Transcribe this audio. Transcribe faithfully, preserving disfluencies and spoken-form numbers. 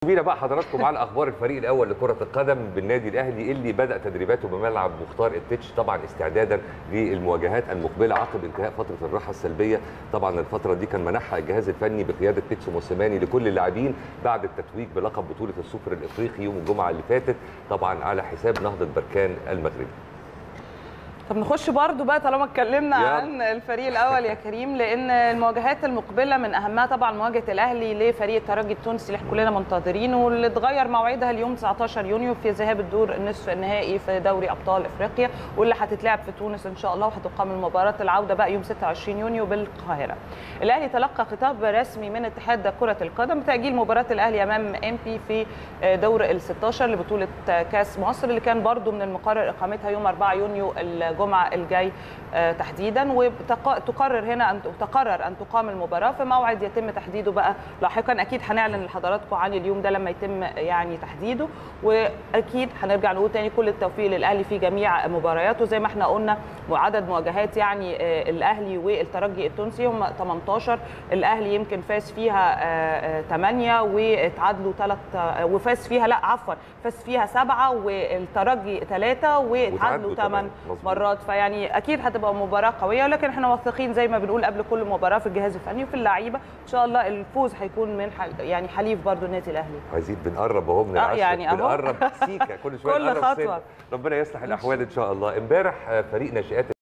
بينا بقى حضراتكم على اخبار الفريق الاول لكره القدم بالنادي الاهلي اللي بدا تدريباته بملعب مختار التتش طبعا استعدادا للمواجهات المقبله عقب انتهاء فتره الراحه السلبيه. طبعا الفتره دي كان منحها الجهاز الفني بقياده بيتسو موسيماني لكل اللاعبين بعد التتويج بلقب بطوله السوبر الافريقي يوم الجمعه اللي فاتت طبعا على حساب نهضه بركان المغربي. طب نخش برضو بقى طالما اتكلمنا عن الفريق الاول يا كريم، لان المواجهات المقبله من اهمها طبعا مواجهه الاهلي لفريق الترجي التونسي اللي احنا كلنا منتظرينه، واللي اتغير موعدها اليوم تسعتاشر يونيو في ذهاب الدور النصف النهائي في دوري ابطال افريقيا، واللي هتتلعب في تونس ان شاء الله، وهتقام المباراه العوده بقى يوم ستة وعشرين يونيو بالقاهره. الاهلي تلقى خطاب رسمي من اتحاد كره القدم بتاجيل مباراه الاهلي امام ام بي في دور ال ستاشر لبطوله كاس مصر، اللي كان برضو من المقرر اقامتها يوم أربعة يونيو الجمعه الجاي تحديدا، وتقرر هنا ان تقرر ان تقام المباراه في موعد يتم تحديده بقى لاحقا. اكيد هنعلن لحضراتكم عن اليوم ده لما يتم يعني تحديده، واكيد هنرجع نقول تاني كل التوفيق للاهلي في جميع مبارياته. زي ما احنا قلنا وعدد مواجهات يعني الاهلي والترجي التونسي هم تمنتاشر، الاهلي يمكن فاز فيها ثمانية واتعادلوا ثلاث، وفاز فيها لا عفوا فاز فيها سبعة، والترجي ثلاثة واتعادلوا ثمان مرات. فيعني اكيد هتبقى مباراه قويه، ولكن احنا واثقين زي ما بنقول قبل كل مباراه في الجهاز الفني وفي اللعيبه ان شاء الله الفوز هيكون من حل يعني حليف برضو النادي الاهلي. عايزين بنقرب اهو من العشرة، يعني أهو. بنقرب سيكا كل شويه كل خطوه. ربنا يصلح الاحوال ان شاء الله. امبارح فريق ناشئات